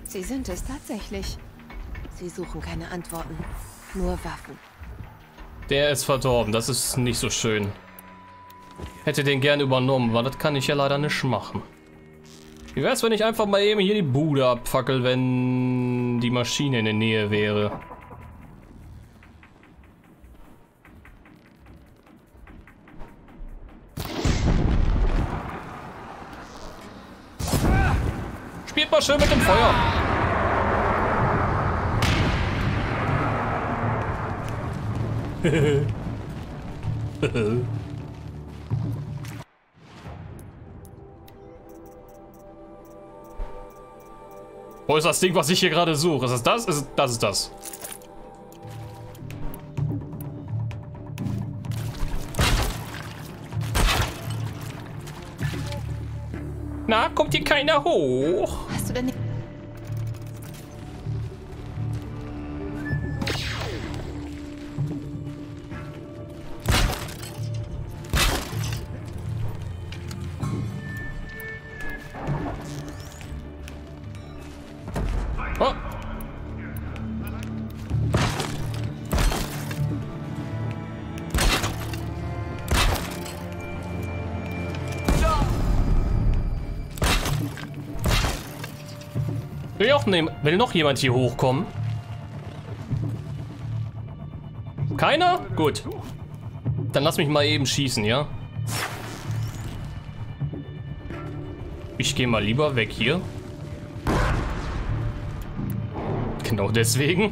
Sie sind es tatsächlich. Sie suchen keine Antworten, nur Waffen. Der ist verdorben, das ist nicht so schön. Hätte den gern übernommen, aber das kann ich ja leider nicht machen. Wie wär's, wenn ich einfach mal eben hier die Bude abfackel, wenn die Maschine in der Nähe wäre? Spielt mal schön mit dem Feuer. Wo ist das Ding, was ich hier gerade suche? Ist es das? Das ist das. Na, kommt hier keiner hoch? Hast du denn nicht... Oh. Will noch jemand hier hochkommen? Keiner? Gut. Dann lass mich mal eben schießen, ja? Ich gehe mal lieber weg hier. Genau deswegen.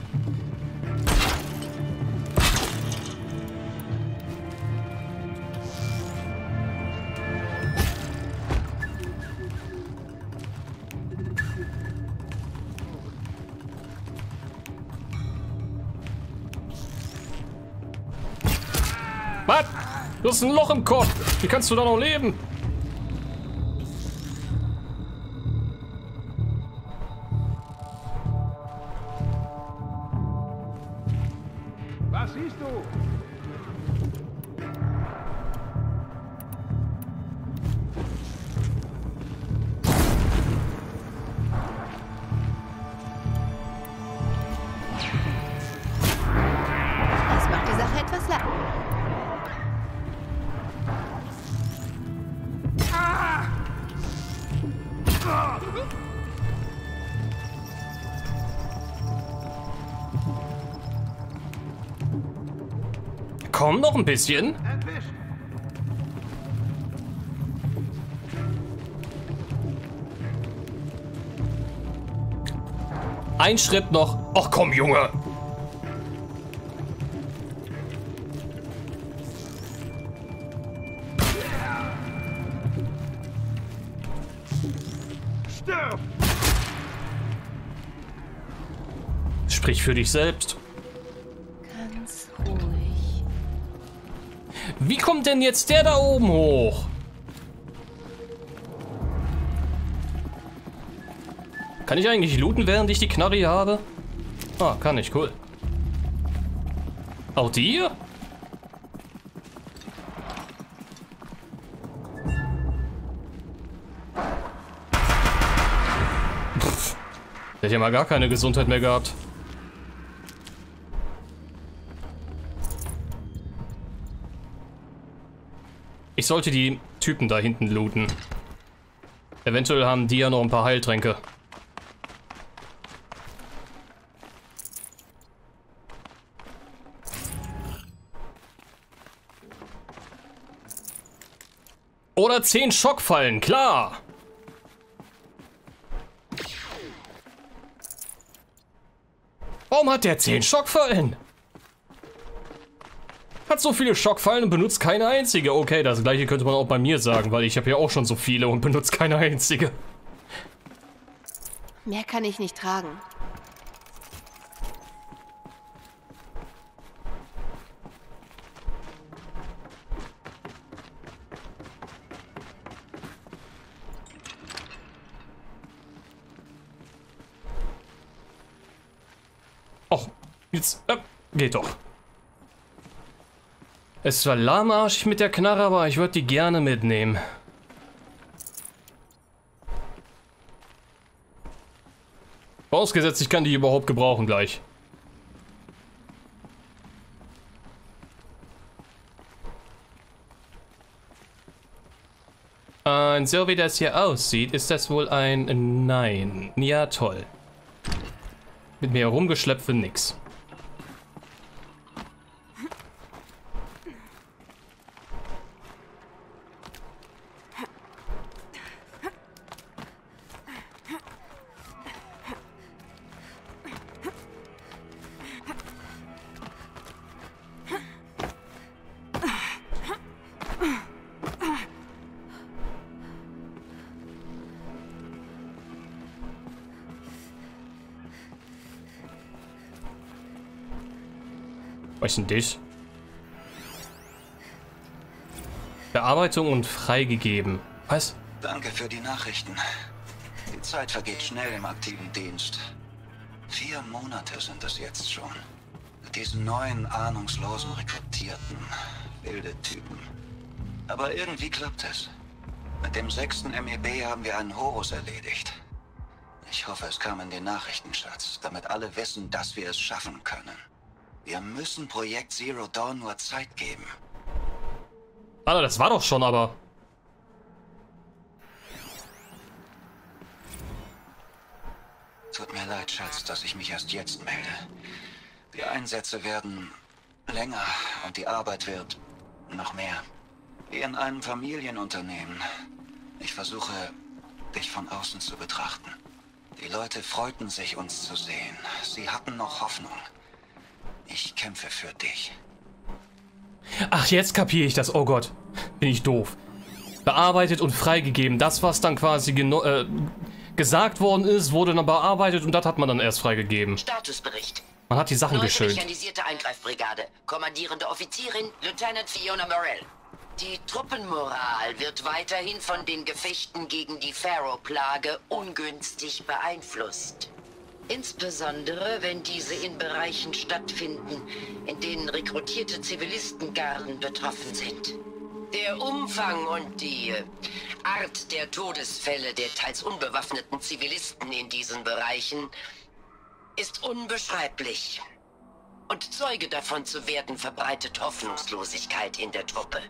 Was? Du hast ein Loch im Kopf. Wie kannst du da noch leben? Was siehst du? Das macht die Sache etwas leichter. Komm, noch ein bisschen. Entwischen. Ein Schritt noch. Ach komm, Junge. Stirb! Sprich für dich selbst. Ganz ruhig. Wie kommt denn jetzt der da oben hoch? Kann ich eigentlich looten, während ich die Knarre hier habe? Ah, kann ich, cool. Auch die hier? Pff, der hat ja mal gar keine Gesundheit mehr gehabt. Ich sollte die Typen da hinten looten. Eventuell haben die ja noch ein paar Heiltränke. Oder 10 Schockfallen, klar! Warum hat der 10 Schockfallen? Hat so viele Schockfallen und benutzt keine einzige. Okay, das gleiche könnte man auch bei mir sagen, weil ich habe ja auch schon so viele und benutze keine einzige. Mehr kann ich nicht tragen. Och, jetzt geht doch. Es war lahmarschig mit der Knarre, aber ich würde die gerne mitnehmen. Vorausgesetzt, ich kann die überhaupt gebrauchen gleich. Und so wie das hier aussieht, ist das wohl ein Nein. Ja, toll. Mit mir herumgeschleppt für nix. Was ist denn das? Bearbeitung und freigegeben. Was? Danke für die Nachrichten. Die Zeit vergeht schnell im aktiven Dienst. 4 Monate sind es jetzt schon. Mit diesen neuen, ahnungslosen Rekrutierten. Wilde Typen. Aber irgendwie klappt es. Mit dem 6. MEB haben wir einen Horus erledigt. Ich hoffe, es kam in den Nachrichtenschatz, damit alle wissen, dass wir es schaffen können. Wir müssen Projekt Zero Dawn nur Zeit geben. Alter, das war doch schon, aber... Tut mir leid, Schatz, dass ich mich erst jetzt melde. Die Einsätze werden länger und die Arbeit wird noch mehr. Wie in einem Familienunternehmen. Ich versuche, dich von außen zu betrachten. Die Leute freuten sich, uns zu sehen. Sie hatten noch Hoffnung. Ich kämpfe für dich. Ach, jetzt kapiere ich das. Oh Gott, bin ich doof. Bearbeitet und freigegeben. Das, was dann quasi gesagt worden ist, wurde dann bearbeitet und das hat man dann erst freigegeben. Statusbericht. Man hat die Sachen 9. geschönt. Mechanisierte Eingreifbrigade. Kommandierende Offizierin, Lieutenant Fiona Morell. Die Truppenmoral wird weiterhin von den Gefechten gegen die Pharaoh-Plage ungünstig beeinflusst. Insbesondere, wenn diese in Bereichen stattfinden, in denen rekrutierte Zivilistengarden betroffen sind. Der Umfang und die Art der Todesfälle der teils unbewaffneten Zivilisten in diesen Bereichen ist unbeschreiblich. Und Zeuge davon zu werden, verbreitet Hoffnungslosigkeit in der Truppe.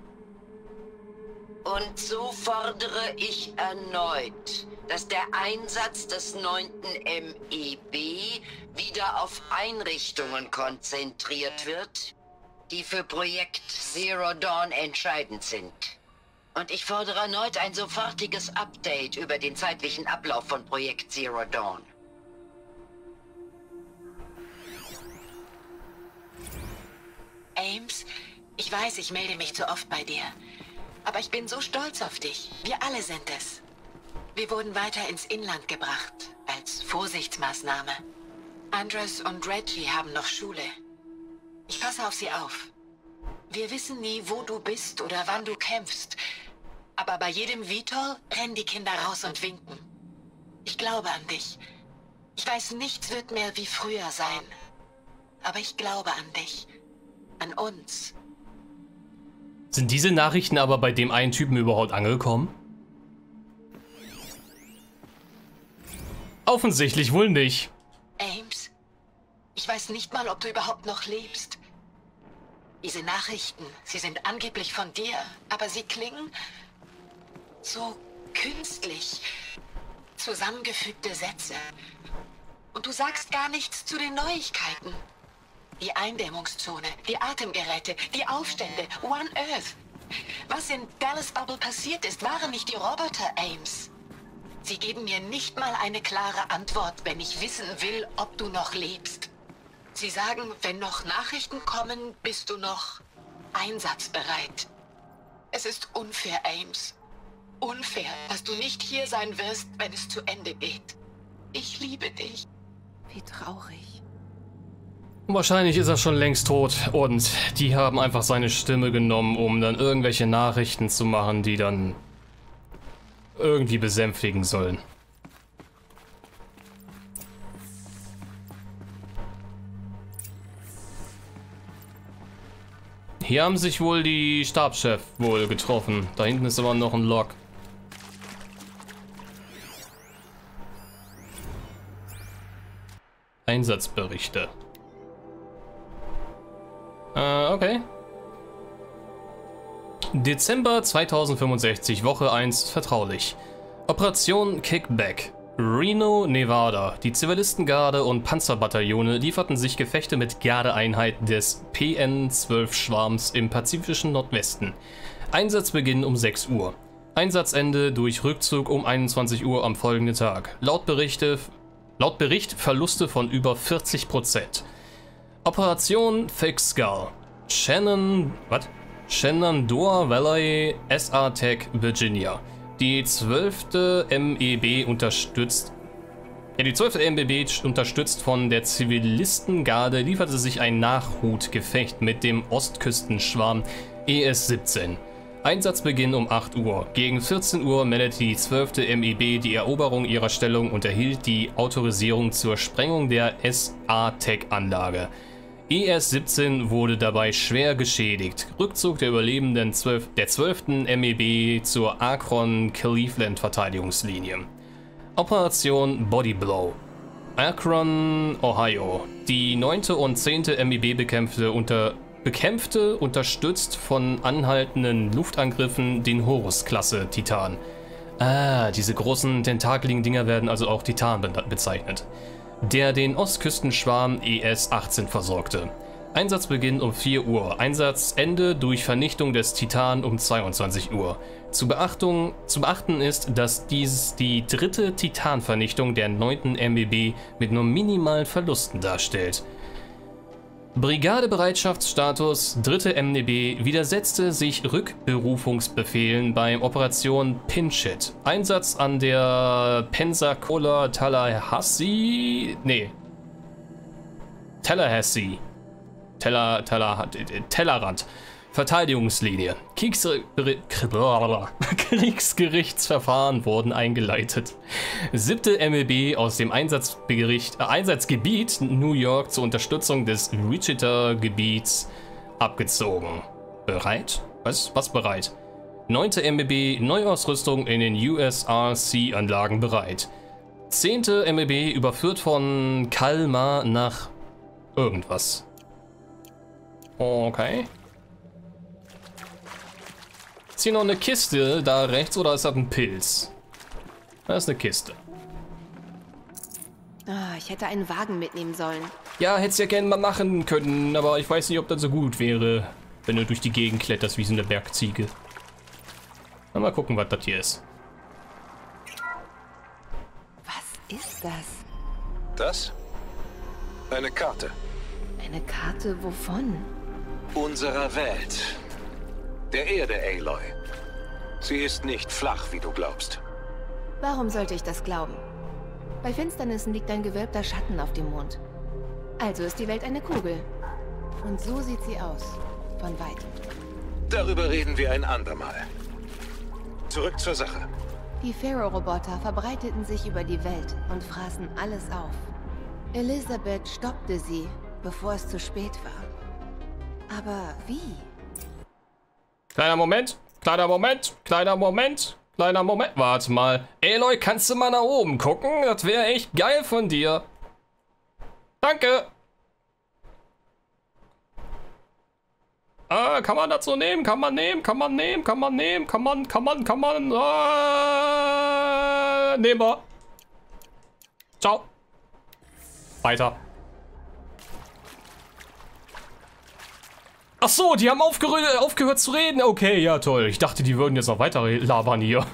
Und so fordere ich erneut, dass der Einsatz des 9. MEB wieder auf Einrichtungen konzentriert wird, die für Projekt Zero Dawn entscheidend sind. Und ich fordere erneut ein sofortiges Update über den zeitlichen Ablauf von Projekt Zero Dawn. Ames, ich weiß, ich melde mich zu oft bei dir. Aber ich bin so stolz auf dich. Wir alle sind es. Wir wurden weiter ins Inland gebracht, als Vorsichtsmaßnahme. Andres und Reggie haben noch Schule. Ich passe auf sie auf. Wir wissen nie, wo du bist oder wann du kämpfst. Aber bei jedem Vitor rennen die Kinder raus und winken. Ich glaube an dich. Ich weiß, nichts wird mehr wie früher sein. Aber ich glaube an dich. An uns. Sind diese Nachrichten aber bei dem einen Typen überhaupt angekommen? Offensichtlich wohl nicht. Ames, ich weiß nicht mal, ob du überhaupt noch lebst. Diese Nachrichten, sie sind angeblich von dir, aber sie klingen so künstlich. Zusammengefügte Sätze. Und du sagst gar nichts zu den Neuigkeiten. Die Eindämmungszone, die Atemgeräte, die Aufstände, One Earth. Was in Dallas Bubble passiert ist, waren nicht die Roboter, Ames. Sie geben mir nicht mal eine klare Antwort, wenn ich wissen will, ob du noch lebst. Sie sagen, wenn noch Nachrichten kommen, bist du noch einsatzbereit. Es ist unfair, Ames. Unfair, dass du nicht hier sein wirst, wenn es zu Ende geht. Ich liebe dich. Wie traurig. Wahrscheinlich ist er schon längst tot und die haben einfach seine Stimme genommen, um dann irgendwelche Nachrichten zu machen, die dann irgendwie besänftigen sollen. Hier haben sich wohl die Stabschef wohl getroffen. Da hinten ist aber noch ein Log. Einsatzberichte. Okay. Dezember 2065, Woche 1, vertraulich. Operation Kickback. Reno, Nevada. Die Zivilistengarde und Panzerbataillone lieferten sich Gefechte mit Gardeeinheiten des PN-12-Schwarms im pazifischen Nordwesten. Einsatzbeginn um 6 Uhr. Einsatzende durch Rückzug um 21 Uhr am folgenden Tag. Laut Bericht Verluste von über 40%. Operation Thick Skull. Shenandoah Valley, SA Tech, Virginia. Die 12. MEB unterstützt von der Zivilistengarde lieferte sich ein Nachhutgefecht mit dem Ostküstenschwarm ES-17. Einsatzbeginn um 8 Uhr. Gegen 14 Uhr meldete die 12. MEB die Eroberung ihrer Stellung und erhielt die Autorisierung zur Sprengung der SA-Tech-Anlage. ES-17 wurde dabei schwer geschädigt. Rückzug der Überlebenden der 12. MEB zur Akron-Cleveland-Verteidigungslinie. Operation Bodyblow. Akron, Ohio. Die 9. und 10. MEB bekämpfte, unterstützt von anhaltenden Luftangriffen, den Horus-Klasse Titan. Diese großen tentakeligen Dinger werden also auch Titan bezeichnet. Der den Ostküstenschwarm ES-18 versorgte. Einsatzbeginn um 4 Uhr. Einsatzende durch Vernichtung des Titan um 22 Uhr. Zu beachten ist, dass dies die 3. Titanvernichtung der 9. MEB mit nur minimalen Verlusten darstellt. Brigadebereitschaftsstatus 3. MEB widersetzte sich Rückberufungsbefehlen beim Operation Pinch-Hit. Einsatz an der Pensacola Tallahassee Tellerrand Verteidigungslinie. Kriegsgerichtsverfahren wurden eingeleitet. 7. MEB aus dem Einsatzgebiet New York zur Unterstützung des Wichita-Gebiets abgezogen. Bereit? Was bereit? 9. MEB Neuausrüstung in den USRC-Anlagen bereit. 10. MEB überführt von Kalmar nach irgendwas. Okay. Ist hier noch eine Kiste da rechts oder ist das ein Pilz? Das ist eine Kiste. Ich hätte einen Wagen mitnehmen sollen. Ja, hättest ja gerne mal machen können, aber ich weiß nicht, ob das so gut wäre, wenn du durch die Gegend kletterst wie so eine Bergziege. Mal gucken, was das hier ist. Was ist das? Das? Eine Karte. Eine Karte wovon? Unserer Welt. Der Erde, Aloy. Sie ist nicht flach, wie du glaubst. Warum sollte ich das glauben? Bei Finsternissen liegt ein gewölbter Schatten auf dem Mond. Also ist die Welt eine Kugel. Und so sieht sie aus. Von weitem. Darüber reden wir ein andermal. Zurück zur Sache. Die Pharaoh-Roboter verbreiteten sich über die Welt und fraßen alles auf. Elisabeth stoppte sie, bevor es zu spät war. Aber wie? Kleiner Moment. Warte mal. Aloy, kannst du mal nach oben gucken? Das wäre echt geil von dir. Danke. Kann man das so nehmen? Kann man nehmen? Nehmen wir. Ciao. Weiter. Ach so, die haben aufgehört zu reden. Okay, ja toll. Ich dachte, die würden jetzt noch weiter labern hier.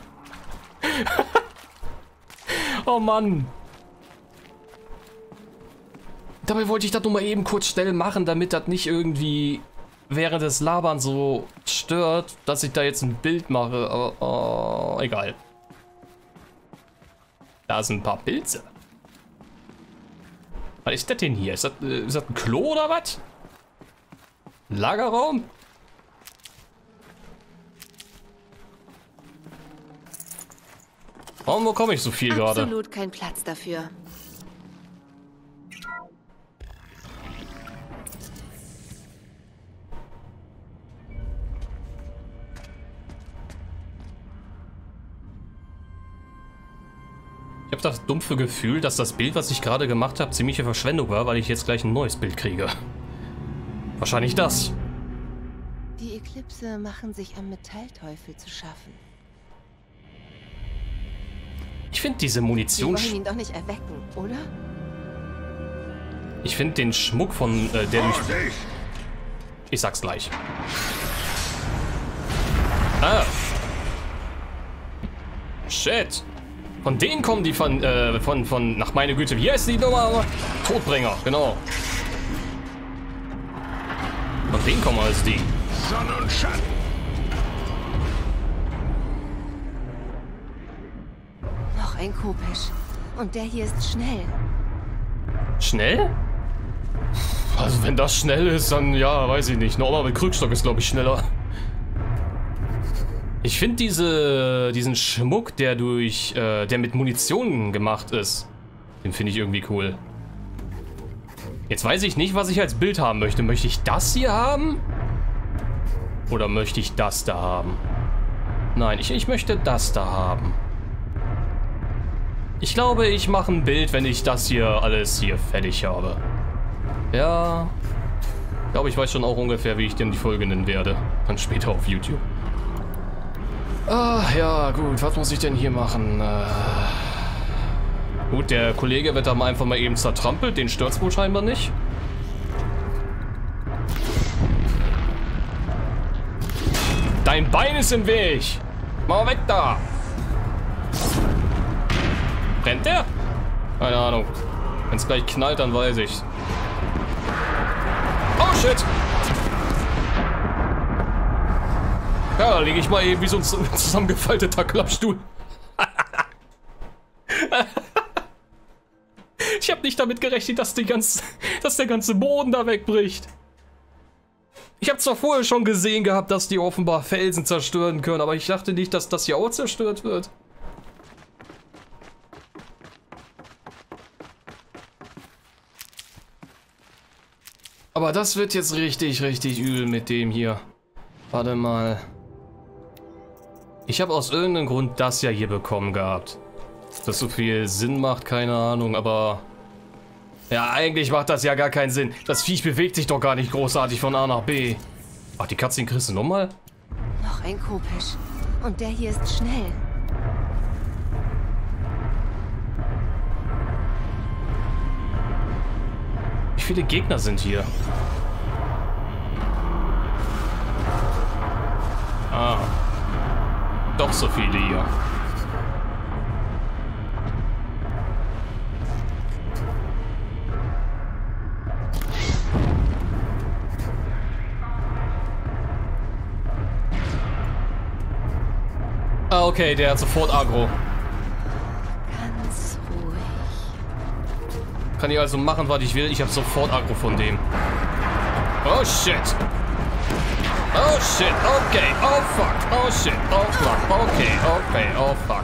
Oh Mann. Dabei wollte ich das nur mal eben kurz schnell machen, damit das nicht irgendwie während des Labern so stört, dass ich da jetzt ein Bild mache. Aber egal. Da sind ein paar Pilze. Was ist das denn hier? Ist das ein Klo oder was? Lagerraum? Warum bekomme ich so viel gerade? Absolut kein Platz dafür. Ich habe das dumpfe Gefühl, dass das Bild, was ich gerade gemacht habe, ziemliche Verschwendung war, weil ich jetzt gleich ein neues Bild kriege. Wahrscheinlich das. Die Eklipse machen sich am Metallteufel zu schaffen. Ich finde diese Sie Munition... wollen ihn doch nicht erwecken, oder? Ich finde den Schmuck von der durch... Vorsicht! Ich sag's gleich. Ah. Shit. Von denen kommen die von, nach meine Güte. Wie heißt die Nummer? Todbringer, genau. Von denen kommen also die. Sonne und Schatten! Noch ein Kopesch. Und der hier ist schnell. Schnell? Also wenn das schnell ist, dann ja, weiß ich nicht. Normal mit Krückstock ist, glaube ich, schneller. Ich finde diesen Schmuck, der mit Munition gemacht ist, den finde ich irgendwie cool. Jetzt weiß ich nicht, was ich als Bild haben möchte. Möchte ich das hier haben? Oder möchte ich das da haben? Nein, ich möchte das da haben. Ich glaube, ich mache ein Bild, wenn ich das hier alles hier fertig habe. Ja. Ich glaube, ich weiß schon auch ungefähr, wie ich denn die Folge nennen werde. Dann später auf YouTube. Ah, ja, gut. Was muss ich denn hier machen? Gut, der Kollege wird da mal einfach mal eben zertrampelt. Den stört's wohl scheinbar nicht. Dein Bein ist im Weg. Mal weg da. Brennt der? Keine Ahnung. Wenn es gleich knallt, dann weiß ich's. Oh, shit. Ja, da liege ich mal eben wie so ein zusammengefalteter Klappstuhl. Ich habe nicht damit gerechnet, dass der ganze Boden da wegbricht. Ich habe zwar vorher schon gesehen gehabt, dass die offenbar Felsen zerstören können, aber ich dachte nicht, dass das hier auch zerstört wird. Aber das wird jetzt richtig, richtig übel mit dem hier. Warte mal. Ich habe aus irgendeinem Grund das ja hier bekommen gehabt. Dass das so viel Sinn macht, keine Ahnung, aber... Ja, eigentlich macht das ja gar keinen Sinn. Das Viech bewegt sich doch gar nicht großartig von A nach B. Ach, die Cutscene kriegst du nochmal? Noch ein Kopesch. Und der hier ist schnell. Wie viele Gegner sind hier? Ah. Doch so viele hier. Ah, okay, der hat sofort Aggro. Ganz ruhig. Kann ich also machen, was ich will. Ich habe sofort Aggro von dem. Oh shit. Oh shit. Okay. Oh fuck. Oh shit. Oh fuck. Okay. Okay. Oh fuck.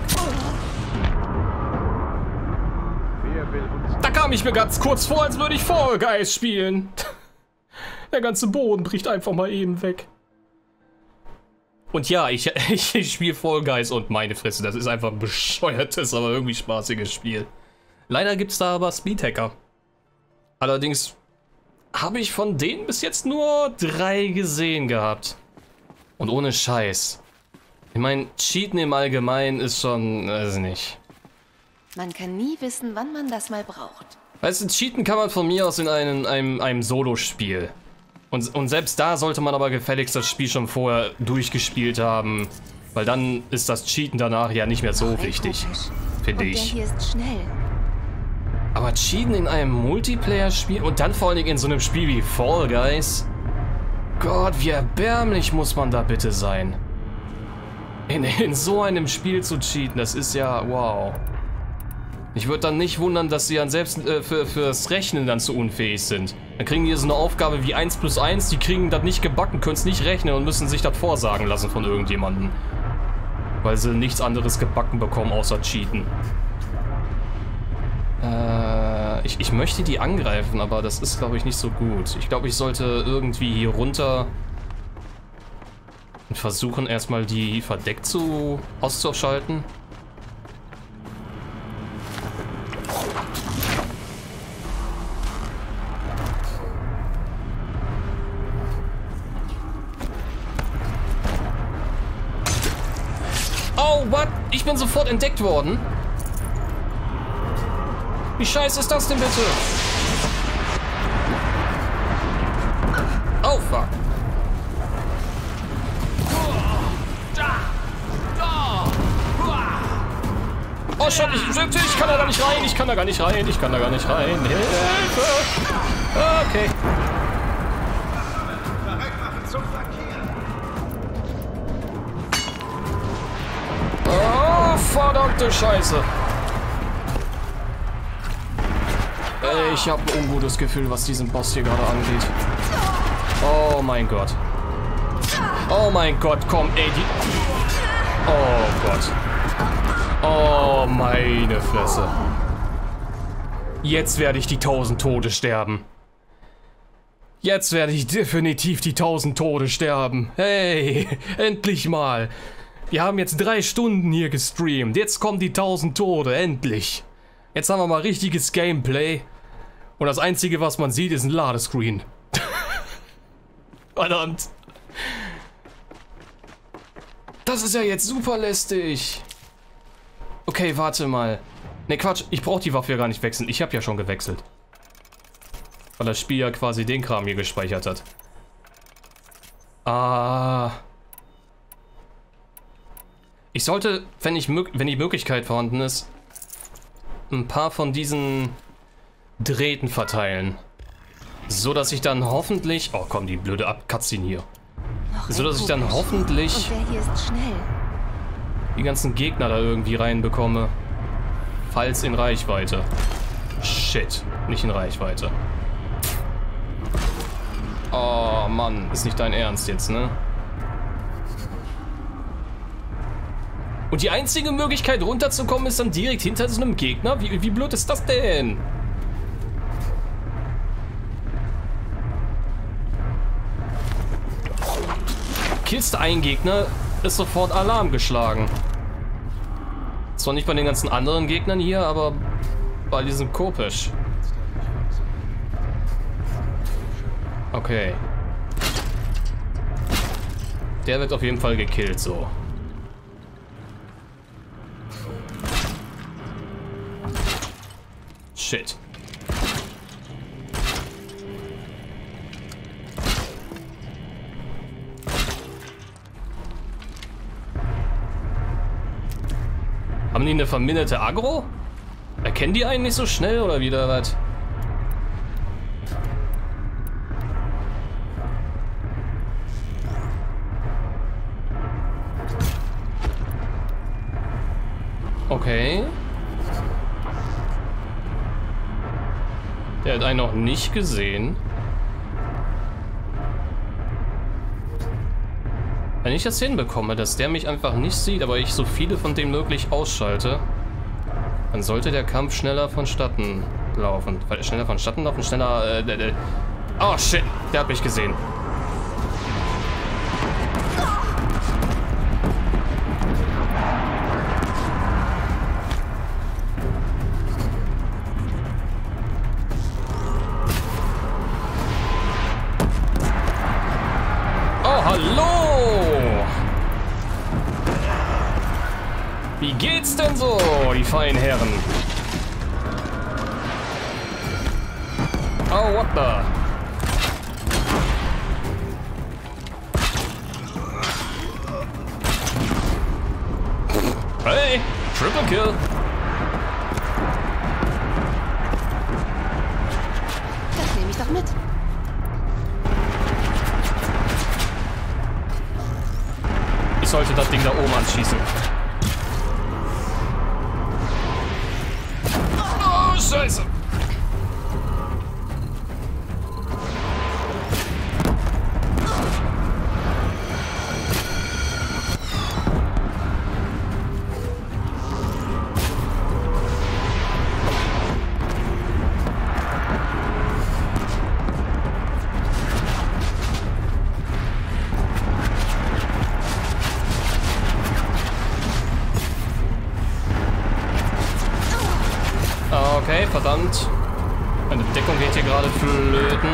Wer will uns... Da kam ich mir ganz kurz vor, als würde ich Fall Guys spielen. Der ganze Boden bricht einfach mal eben weg. Und ja, ich spiele Fall Guys und meine Fresse, das ist einfach ein bescheuertes, aber irgendwie spaßiges Spiel. Leider gibt es da aber Speedhacker. Allerdings habe ich von denen bis jetzt nur 3 gesehen gehabt. Und ohne Scheiß. Ich meine, Cheaten im Allgemeinen ist schon, weiß nicht. Man kann nie wissen, wann man das mal braucht. Weißt du, Cheaten kann man von mir aus in einem Solo-Spiel. Und selbst da sollte man aber gefälligst das Spiel schon vorher durchgespielt haben. Weil dann ist das Cheaten danach ja nicht mehr so wichtig, finde ich. Und der hier ist schnell. Aber Cheaten in einem Multiplayer-Spiel und dann vor allem in so einem Spiel wie Fall Guys? Gott, wie erbärmlich muss man da bitte sein? In so einem Spiel zu cheaten, das ist ja wow. Ich würde dann nicht wundern, dass sie dann selbst fürs Rechnen dann zu unfähig sind. Dann kriegen die so eine Aufgabe wie 1 + 1, die kriegen das nicht gebacken, können es nicht rechnen und müssen sich das vorsagen lassen von irgendjemandem. Weil sie nichts anderes gebacken bekommen, außer Cheaten. Ich möchte die angreifen, aber das ist, glaube ich, nicht so gut. Ich glaube, ich sollte irgendwie hier runter und versuchen, erstmal die verdeckt auszuschalten. Oh, what? Ich bin sofort entdeckt worden. Wie scheiße ist das denn bitte? Oh, fuck. Oh, shit, ich kann da gar nicht rein. Ich kann da gar nicht rein. Ich kann da gar nicht rein. Hilfe. Okay. Oh, verdammte Scheiße. Ich habe ein ungutes Gefühl, was diesen Boss hier gerade angeht. Oh mein Gott. Oh mein Gott, komm, ey, die... Oh Gott. Oh, meine Fresse. Jetzt werde ich die 1000 Tode sterben. Jetzt werde ich definitiv die 1000 Tode sterben. Hey, endlich mal. Wir haben jetzt 3 Stunden hier gestreamt. Jetzt kommen die 1000 Tode, endlich. Jetzt haben wir mal richtiges Gameplay. Und das Einzige, was man sieht, ist ein Ladescreen. Verdammt. Das ist ja jetzt super lästig. Okay, warte mal. Ne, Quatsch. Ich brauche die Waffe ja gar nicht wechseln. Ich habe ja schon gewechselt. Weil das Spiel ja quasi den Kram hier gespeichert hat. Ah. Ich sollte, wenn die Möglichkeit vorhanden ist, ein paar von diesen Drähten verteilen. So dass ich dann hoffentlich... Oh komm, die blöde Cutscene hier. So dass ich dann hoffentlich Und der hier ist schnell. die ganzen Gegner da irgendwie reinbekomme. Falls in Reichweite. Shit, nicht in Reichweite. Oh Mann, ist nicht dein Ernst jetzt, ne? Und die einzige Möglichkeit runterzukommen ist dann direkt hinter so einem Gegner? Wie blöd ist das denn? Killst du einen Gegner, ist sofort Alarm geschlagen. Zwar nicht bei den ganzen anderen Gegnern hier, aber bei diesem Kopisch. Okay. Der wird auf jeden Fall gekillt, so. Shit. Haben die eine verminderte Aggro? Erkennen die einen nicht so schnell oder wieder was? Okay. Der hat einen noch nicht gesehen. Wenn ich das hinbekomme, dass der mich einfach nicht sieht, aber ich so viele von dem möglich ausschalte, dann sollte der Kampf schneller vonstatten laufen. Schneller vonstatten laufen, schneller... Oh shit, der hat mich gesehen. Oh, hallo! Wie geht's denn so, die feinen Herren? Oh, what the? Hey, Triple Kill. Das nehme ich doch mit. Ich sollte das Ding da oben anschießen. Oh, Scheiße. Okay, verdammt. Meine Deckung geht hier gerade flöten.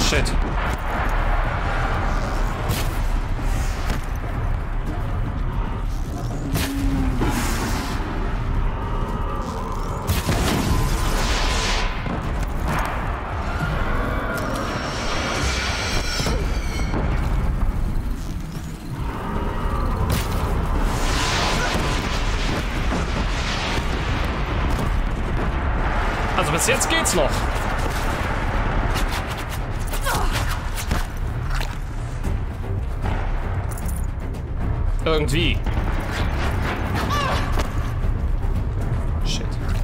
shit. Also bis jetzt geht's noch. Irgendwie. Shit.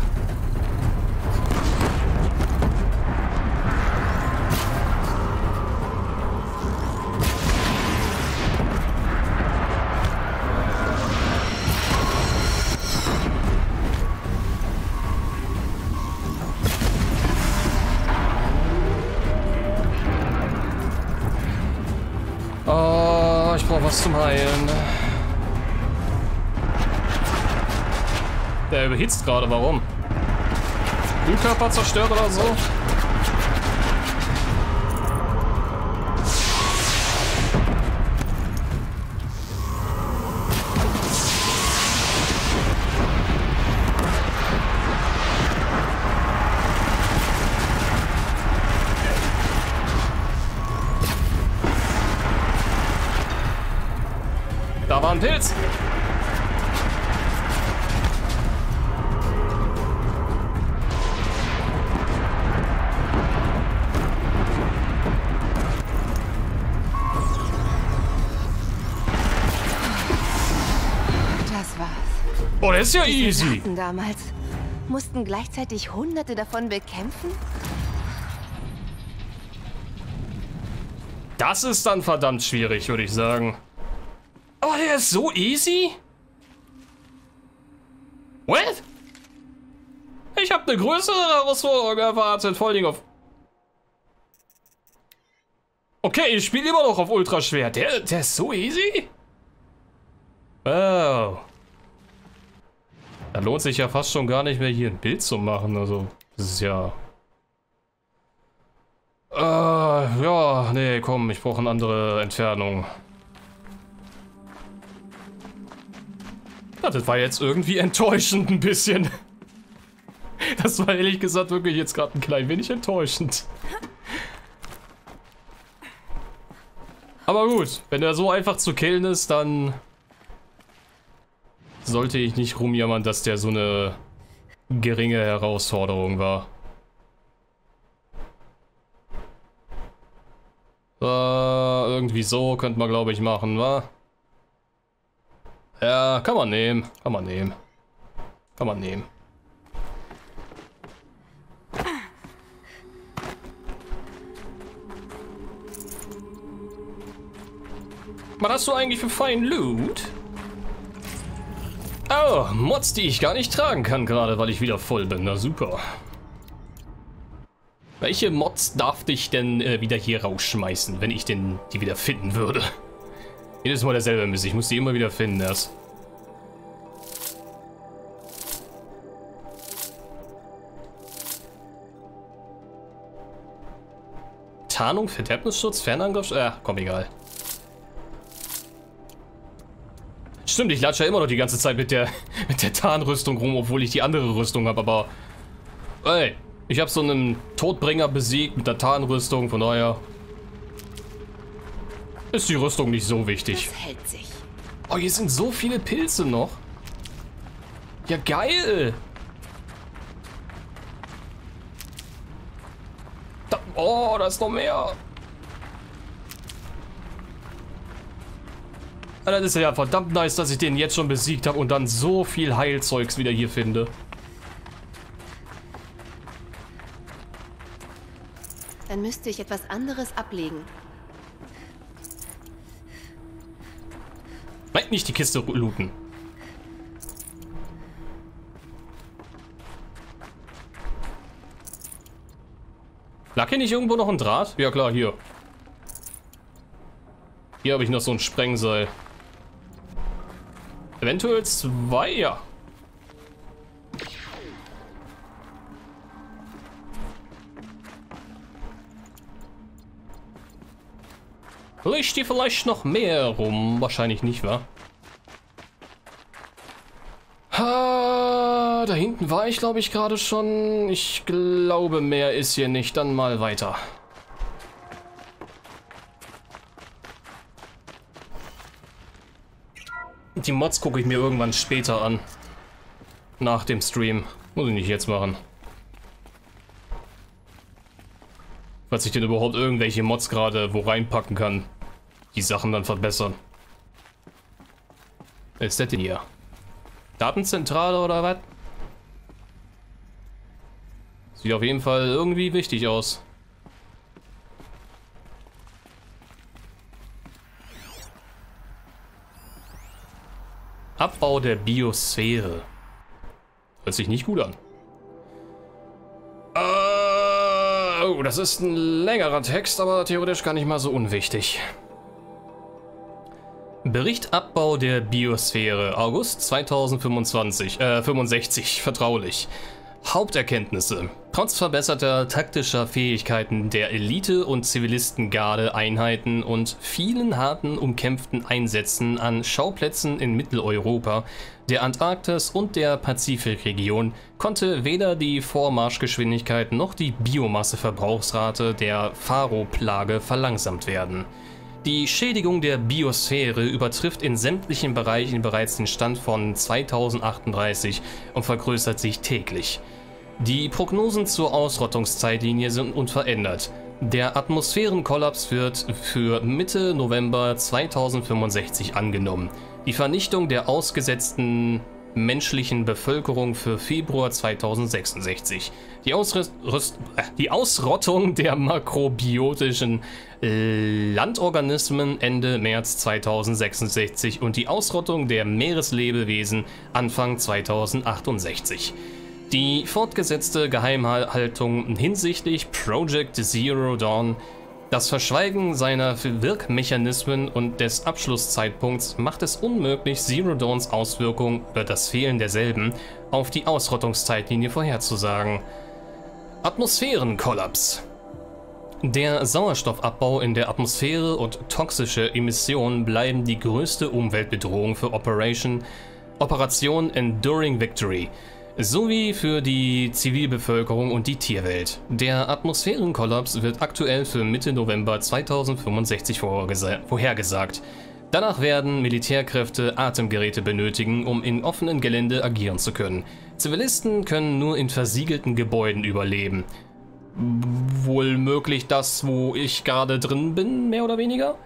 Oh, ich brauche was zum Heilen. Der überhitzt gerade, warum? Kühlkörper zerstört oder so? Da war ein Pilz. Oh, das ist ja easy. Die damals mussten gleichzeitig Hunderte davon bekämpfen? Das ist dann verdammt schwierig, würde ich sagen. Aber der ist so easy? What? Ich habe eine größere Herausforderung erwartet, vor allem auf... Okay, ich spiele immer noch auf Ultraschwer. Der ist so easy? Oh. Da lohnt sich ja fast schon gar nicht mehr, hier ein Bild zu machen. Also, das ist ja... ja, nee, komm, ich brauche eine andere Entfernung. Das war jetzt irgendwie enttäuschend ein bisschen. Das war ehrlich gesagt wirklich jetzt gerade ein klein wenig enttäuschend. Aber gut, wenn er so einfach zu killen ist, dann sollte ich nicht rumjammern, dass der so eine geringe Herausforderung war. Irgendwie so könnte man, glaube ich, machen, wa? Ja, kann man nehmen. Kann man nehmen. Kann man nehmen. Was hast du eigentlich für feinen Loot? Oh, Mods, die ich gar nicht tragen kann gerade, weil ich wieder voll bin. Na super. Welche Mods darf ich denn wieder hier rausschmeißen, wenn ich denn die wieder finden würde? Jedes Mal derselbe Mist. Ich muss die immer wieder finden erst. Tarnung, Verderbnisschutz, Fernangriff... komm, egal. Stimmt, ich latsche ja immer noch die ganze Zeit mit der Tarnrüstung rum, obwohl ich die andere Rüstung habe, aber... Ey, ich habe so einen Todbringer besiegt mit der Tarnrüstung, von daher... Ist die Rüstung nicht so wichtig. Das hält sich. Oh, hier sind so viele Pilze noch. Ja, geil. Oh, da ist noch mehr. Das ist ja verdammt nice, dass ich den jetzt schon besiegt habe und dann so viel Heilzeugs wieder hier finde. Dann müsste ich etwas anderes ablegen. Nein, nicht die Kiste looten. Lag hier nicht irgendwo noch ein Draht? Ja klar, hier. Hier habe ich noch so ein Sprengseil. Eventuell 2, ja. Liegt hier vielleicht noch mehr rum? Wahrscheinlich nicht, wa? Da hinten war ich, glaube ich, gerade schon. Ich glaube, mehr ist hier nicht. Dann mal weiter. Die Mods gucke ich mir irgendwann später an. Nach dem Stream. Muss ich nicht jetzt machen. Falls ich denn überhaupt irgendwelche Mods gerade wo reinpacken kann. Die Sachen dann verbessern. Was ist das denn hier? Datenzentrale oder was? Sieht auf jeden Fall irgendwie wichtig aus. Abbau der Biosphäre. Hört sich nicht gut an. Oh, das ist ein längerer Text, aber theoretisch gar nicht mal so unwichtig. Bericht Abbau der Biosphäre, August 2065, vertraulich. Haupterkenntnisse. Trotz verbesserter taktischer Fähigkeiten der Elite- und Zivilistengarde-Einheiten und vielen harten, umkämpften Einsätzen an Schauplätzen in Mitteleuropa, der Antarktis und der Pazifikregion konnte weder die Vormarschgeschwindigkeit noch die Biomasseverbrauchsrate der Pharo-Plage verlangsamt werden. Die Schädigung der Biosphäre übertrifft in sämtlichen Bereichen bereits den Stand von 2038 und vergrößert sich täglich. Die Prognosen zur Ausrottungszeitlinie sind unverändert. Der Atmosphärenkollaps wird für Mitte November 2065 angenommen. Die Vernichtung der ausgesetzten menschlichen Bevölkerung für Februar 2066. Die Ausrottung der makrobiotischen Landorganismen Ende März 2066 und die Ausrottung der Meereslebewesen Anfang 2068. Die fortgesetzte Geheimhaltung hinsichtlich Project Zero Dawn, das Verschweigen seiner Wirkmechanismen und des Abschlusszeitpunkts macht es unmöglich, Zero Dawns Auswirkungen oder das Fehlen derselben auf die Ausrottungszeitlinie vorherzusagen. Atmosphärenkollaps. Der Sauerstoffabbau in der Atmosphäre und toxische Emissionen bleiben die größte Umweltbedrohung für Operation Enduring Victory sowie für die Zivilbevölkerung und die Tierwelt. Der Atmosphärenkollaps wird aktuell für Mitte November 2065 vorhergesagt. Danach werden Militärkräfte Atemgeräte benötigen, um in offenen Gelände agieren zu können. Zivilisten können nur in versiegelten Gebäuden überleben. Wohl möglich das, wo ich gerade drin bin, mehr oder weniger?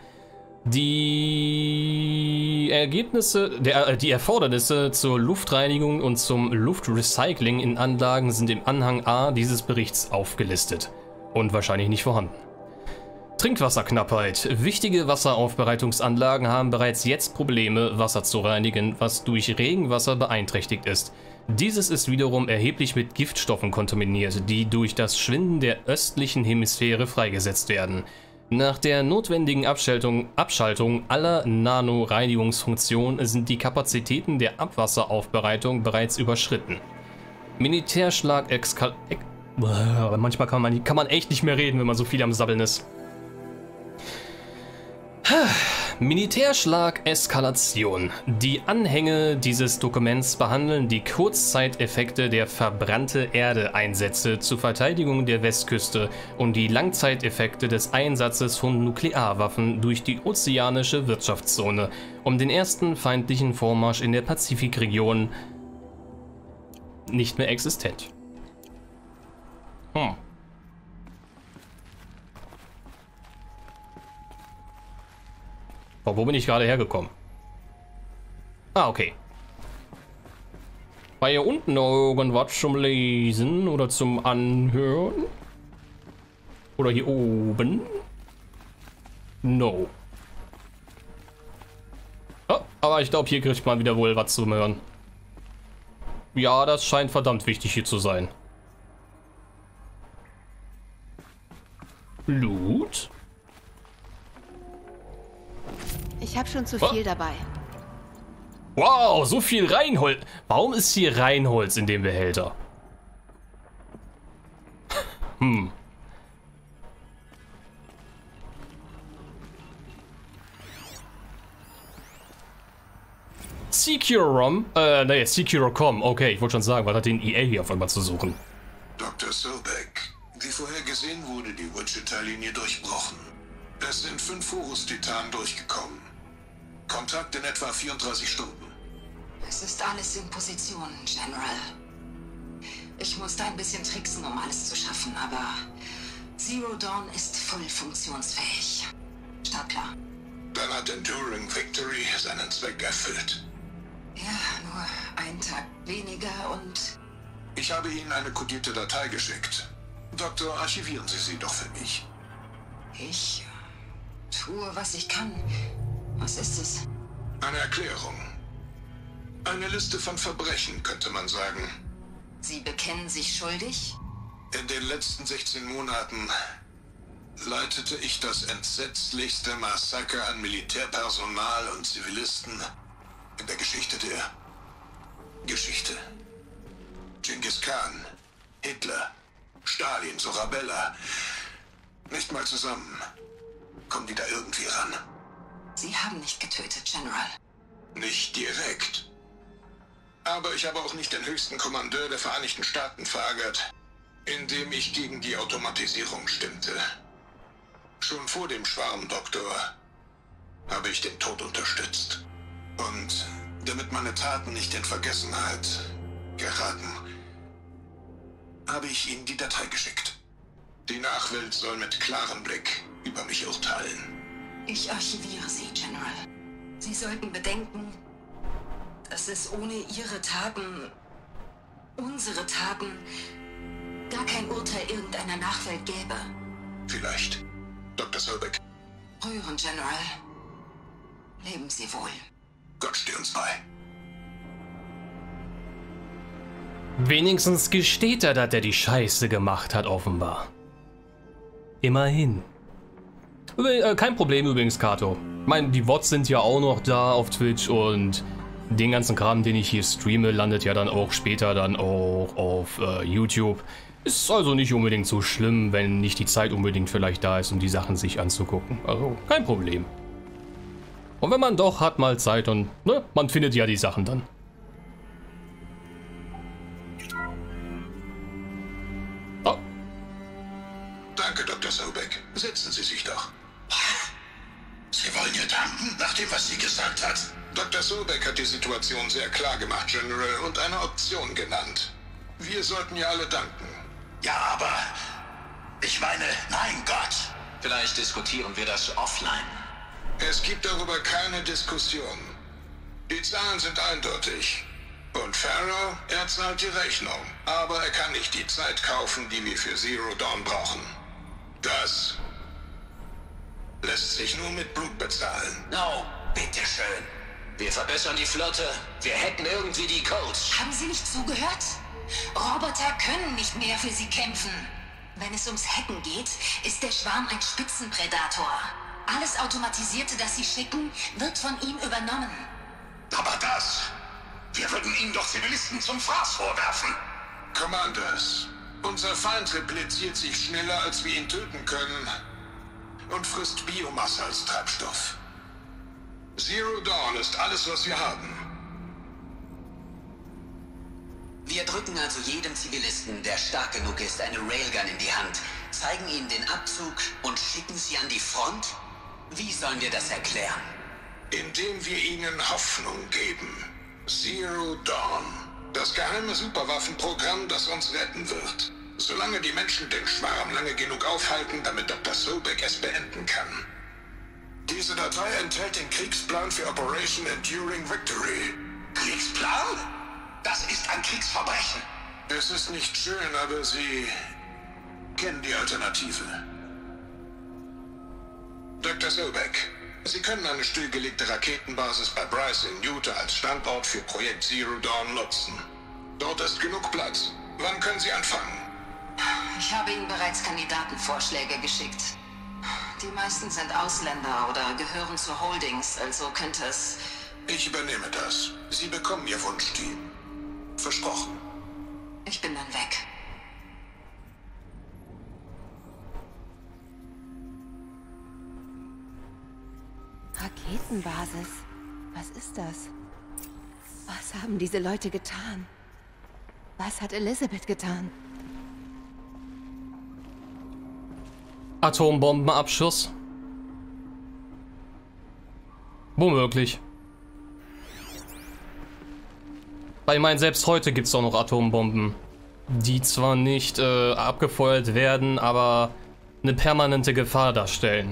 Die Erfordernisse zur Luftreinigung und zum Luftrecycling in Anlagen sind im Anhang A dieses Berichts aufgelistet und wahrscheinlich nicht vorhanden. Trinkwasserknappheit. Wichtige Wasseraufbereitungsanlagen haben bereits jetzt Probleme, Wasser zu reinigen, was durch Regenwasser beeinträchtigt ist. Dieses ist wiederum erheblich mit Giftstoffen kontaminiert, die durch das Schwinden der östlichen Hemisphäre freigesetzt werden. Nach der notwendigen Abschaltung aller Nano-Reinigungsfunktionen sind die Kapazitäten der Abwasseraufbereitung bereits überschritten. Militärschlag manchmal kann man echt nicht mehr reden, wenn man so viel am Sabbeln ist. Militärschlag-Eskalation. Die Anhänge dieses Dokuments behandeln die Kurzzeiteffekte der Verbrannte-Erde-Einsätze zur Verteidigung der Westküste und die Langzeiteffekte des Einsatzes von Nuklearwaffen durch die ozeanische Wirtschaftszone, um den ersten feindlichen Vormarsch in der Pazifikregion nicht mehr existent. Wo bin ich gerade hergekommen? Ah, okay. War hier unten noch irgendwas zum Lesen oder zum Anhören? Oder hier oben? No. Oh, aber ich glaube, hier kriegt man wieder wohl was zum Hören. Ja, das scheint verdammt wichtig hier zu sein. Loot? Ich habe schon zu viel dabei. Wow, so viel Reinholz. Warum ist hier Reinholz in dem Behälter? Securocom. Okay, ich wollte schon sagen, was hat den EA hier auf einmal zu suchen? Dr. Sobek, wie vorher gesehen wurde die Wichita-Linie durchbrochen. Es sind 5 Horus-Titanen durchgekommen. Kontakt in etwa 34 Stunden. Es ist alles in Position, General. Ich musste ein bisschen tricksen, um alles zu schaffen, aber Zero Dawn ist voll funktionsfähig. Startklar. Dann hat Enduring Victory seinen Zweck erfüllt. Ja, nur einen Tag weniger und... Ich habe Ihnen eine kodierte Datei geschickt. Doktor, archivieren Sie sie doch für mich. Ich tue, was ich kann. Was ist es? Eine Erklärung. Eine Liste von Verbrechen, könnte man sagen. Sie bekennen sich schuldig? In den letzten 16 Monaten leitete ich das entsetzlichste Massaker an Militärpersonal und Zivilisten in der Geschichte der Geschichte. Genghis Khan, Hitler, Stalin, Sorabella. Nicht mal zusammen kommen die da irgendwie ran. Sie haben nicht getötet, General. Nicht direkt. Aber ich habe auch nicht den höchsten Kommandeur der Vereinigten Staaten verärgert, indem ich gegen die Automatisierung stimmte. Schon vor dem Schwarmdoktor habe ich den Tod unterstützt. Und damit meine Taten nicht in Vergessenheit geraten, habe ich Ihnen die Datei geschickt. Die Nachwelt soll mit klarem Blick über mich urteilen. Ich archiviere Sie, General. Sie sollten bedenken, dass es ohne Ihre Taten, unsere Taten, gar kein Urteil irgendeiner Nachwelt gäbe. Vielleicht, Dr. Sobek. Rühren, General. Leben Sie wohl. Gott stehe uns bei. Wenigstens gesteht er, dass er die Scheiße gemacht hat, offenbar. Immerhin. Kein Problem übrigens, Kato. Ich meine, die VODs sind ja auch noch da auf Twitch und den ganzen Kram, den ich hier streame, landet ja dann auch später dann auch auf YouTube. Ist also nicht unbedingt so schlimm, wenn nicht die Zeit unbedingt vielleicht da ist, um die Sachen sich anzugucken. Also kein Problem. Und wenn man doch hat mal Zeit und ne, man findet ja die Sachen dann. Oh. Danke, Dr. Sobek. Setzen Sie sich doch. Sie wollen ihr danken, nach dem, was sie gesagt hat? Dr. Sobek hat die Situation sehr klar gemacht, General, und eine Option genannt. Wir sollten ihr alle danken. Ja, aber... Ich meine, mein Gott. Vielleicht diskutieren wir das offline. Es gibt darüber keine Diskussion. Die Zahlen sind eindeutig. Und Pharaoh, er zahlt die Rechnung. Aber er kann nicht die Zeit kaufen, die wir für Zero Dawn brauchen. Das lässt sich nur mit Blut bezahlen. No, bitteschön. Wir verbessern die Flotte. Wir hätten irgendwie die Codes. Haben Sie nicht zugehört? Roboter können nicht mehr für Sie kämpfen. Wenn es ums Hacken geht, ist der Schwarm ein Spitzenpredator. Alles Automatisierte, das Sie schicken, wird von ihm übernommen. Aber das... Wir würden Ihnen doch Zivilisten zum Fraß vorwerfen. Commanders, unser Feind repliziert sich schneller, als wir ihn töten können. Und frisst Biomasse als Treibstoff. Zero Dawn ist alles, was wir haben. Wir drücken also jedem Zivilisten, der stark genug ist, eine Railgun in die Hand, zeigen ihnen den Abzug und schicken sie an die Front? Wie sollen wir das erklären? Indem wir ihnen Hoffnung geben. Zero Dawn. Das geheime Superwaffenprogramm, das uns retten wird. Solange die Menschen den Schwarm lange genug aufhalten, damit Dr. Sobek es beenden kann. Diese Datei enthält den Kriegsplan für Operation Enduring Victory. Kriegsplan? Das ist ein Kriegsverbrechen. Es ist nicht schön, aber Sie kennen die Alternative. Dr. Sobek, Sie können eine stillgelegte Raketenbasis bei Bryce in Utah als Standort für Projekt Zero Dawn nutzen. Dort ist genug Platz. Wann können Sie anfangen? Ich habe Ihnen bereits Kandidatenvorschläge geschickt. Die meisten sind Ausländer oder gehören zu Holdings, also könnte es... Ich übernehme das. Sie bekommen Ihr Wunschteam. Versprochen. Ich bin dann weg. Raketenbasis. Was ist das? Was haben diese Leute getan? Was hat Elizabeth getan? Atombombenabschuss? Womöglich. Weil ich meine, selbst heute gibt es doch noch Atombomben, die zwar nicht abgefeuert werden, aber eine permanente Gefahr darstellen.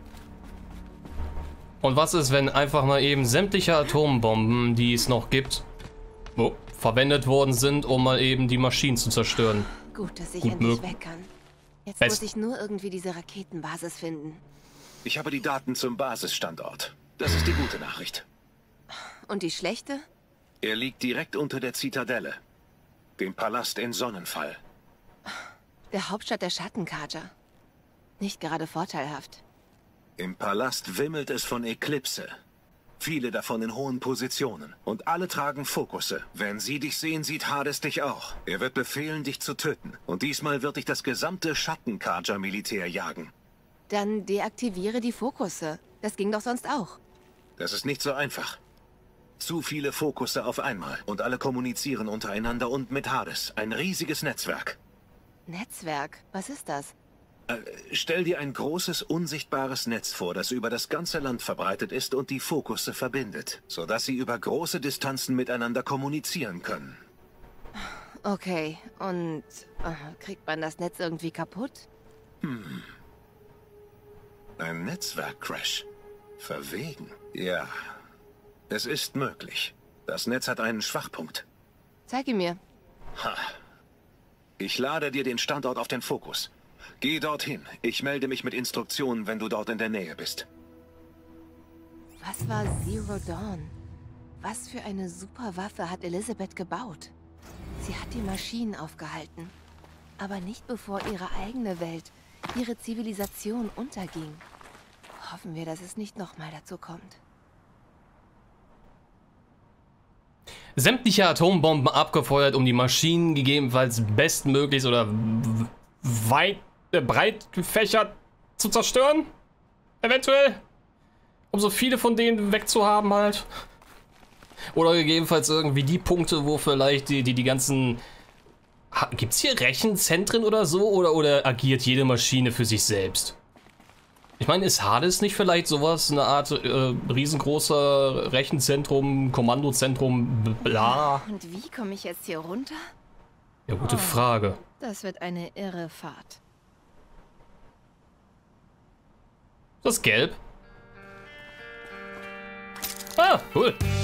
Und was ist, wenn einfach mal eben sämtliche Atombomben, die es noch gibt, verwendet worden sind, um mal eben die Maschinen zu zerstören? Gut, dass ich endlich weg kann. Jetzt muss ich nur irgendwie diese Raketenbasis finden. Ich habe die Daten zum Basisstandort. Das ist die gute Nachricht. Und die schlechte? Er liegt direkt unter der Zitadelle, dem Palast in Sonnenfall. Der Hauptstadt der Schattenkarja. Nicht gerade vorteilhaft. Im Palast wimmelt es von Eklipse. Viele davon in hohen Positionen. Und alle tragen Fokusse. Wenn sie dich sehen, sieht Hades dich auch. Er wird befehlen, dich zu töten. Und diesmal wird dich das gesamte Schattenkarja-Militär jagen. Dann deaktiviere die Fokusse. Das ging doch sonst auch. Das ist nicht so einfach. Zu viele Fokusse auf einmal. Und alle kommunizieren untereinander und mit Hades. Ein riesiges Netzwerk. Netzwerk? Was ist das? Stell dir ein großes, unsichtbares Netz vor, das über das ganze Land verbreitet ist und die Fokusse verbindet, sodass sie über große Distanzen miteinander kommunizieren können. Okay, und kriegt man das Netz irgendwie kaputt? Ein Netzwerkcrash. Verwegen. Ja, es ist möglich. Das Netz hat einen Schwachpunkt. Zeig ihn mir. Ha. Ich lade dir den Standort auf den Fokus. Geh dorthin. Ich melde mich mit Instruktionen, wenn du dort in der Nähe bist. Was war Zero Dawn? Was für eine super Waffe hat Elizabeth gebaut? Sie hat die Maschinen aufgehalten. Aber nicht bevor ihre eigene Welt, ihre Zivilisation unterging. Hoffen wir, dass es nicht nochmal dazu kommt. Sämtliche Atombomben abgefeuert, um die Maschinen gegebenenfalls bestmöglichst oder breit gefächert zu zerstören? Eventuell? Um so viele von denen wegzuhaben halt. Oder gegebenenfalls irgendwie die Punkte, wo vielleicht die ganzen... Gibt es hier Rechenzentren oder so? Oder agiert jede Maschine für sich selbst? Ich meine, ist Hades nicht vielleicht sowas, eine Art riesengroßer Rechenzentrum, Kommandozentrum, bla? Und wie komme ich jetzt hier runter? Ja, gute Frage. Das wird eine irre Fahrt. Das ist gelb. Ah, cool.